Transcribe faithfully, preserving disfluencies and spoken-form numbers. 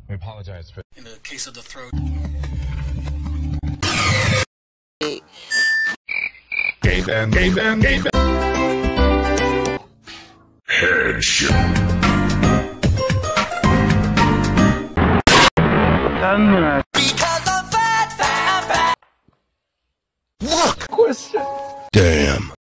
We apologize for... In the case of the throat. Gay band, gay band, gay band. Headshot. Because I'm fat, fat, fat. Look! Question. Damn.